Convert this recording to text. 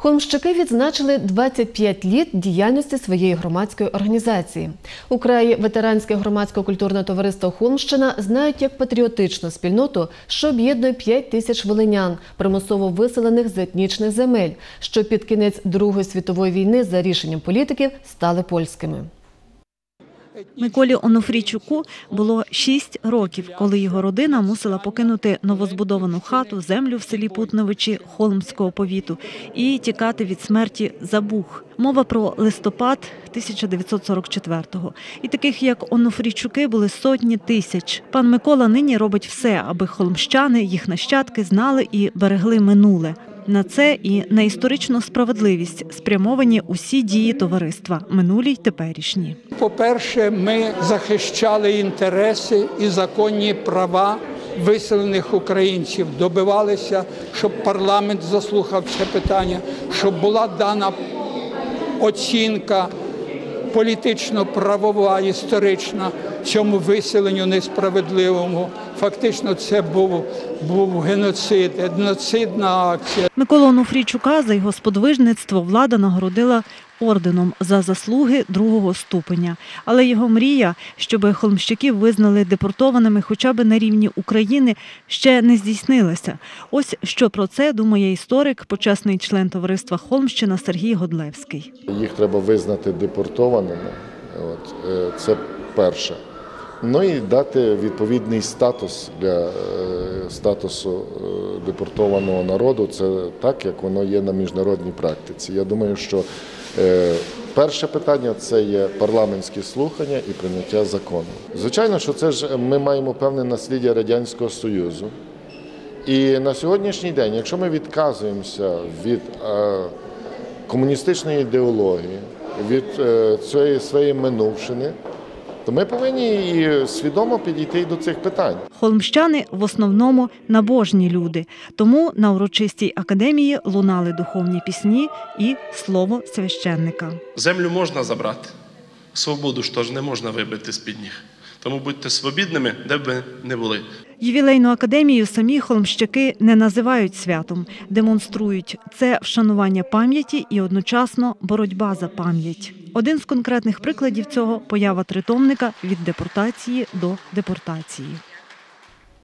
Холмщики відзначили 25 літ діяльності своєї громадської організації. У краї ветеранське громадсько-культурне товариство «Холмщина» знають як патріотичну спільноту, що об'єднує 5 тисяч волинян, примусово виселених з етнічних земель, що під кінець Другої світової війни за рішенням політиків стали польськими. Миколі Онуфрійчуку було 6 років, коли його родина мусила покинути новозбудовану хату, землю в селі Путновичі Холмського повіту і тікати від смерті за Буг. Мова про листопад 1944-го. І таких, як Онуфрійчуки, були сотні тисяч. Пан Микола нині робить все, аби холмщани, їх нащадки знали і берегли минуле. На це і на історичну справедливість спрямовані усі дії товариства, минулі й теперішні. По-перше, ми захищали інтереси і законні права виселених українців, добивалися, щоб парламент заслухав це питання, щоб була дана оцінка політично-правова, історична цьому виселенню несправедливому. Фактично це був геноцид, етноцидна акція. Миколу Онуфрійчука за його сподвижництво влада нагородила орденом за заслуги 2-го ступеня. Але його мрія, щоб холмщиків визнали депортованими хоча б на рівні України, ще не здійснилася. Ось що про це думає історик, почесний член товариства «Холмщина» Сергій Годлевський. Їх треба визнати депортованими, це перше. Ну і дати відповідний статус для статусу депортованого народу, це так, як воно є на міжнародній практиці. Я думаю, що перше питання – це є парламентські слухання і прийняття закону. Звичайно, що це ж ми маємо певне насліддя Радянського Союзу. І на сьогоднішній день, якщо ми відказуємося від комуністичної ідеології, від цієї своєї минувшини, то ми повинні і свідомо підійти до цих питань. Холмщани в основному набожні люди, тому на урочистій академії лунали духовні пісні і слово священника. Землю можна забрати, свободу ж тож не можна вибити з-під ніг. Тому будьте свобідними, де б ви не були. Ювілейну академію самі холмщики не називають святом, демонструють. Це вшанування пам'яті і одночасно боротьба за пам'ять. Один з конкретних прикладів цього – поява тритомника «Від депортації до депортації».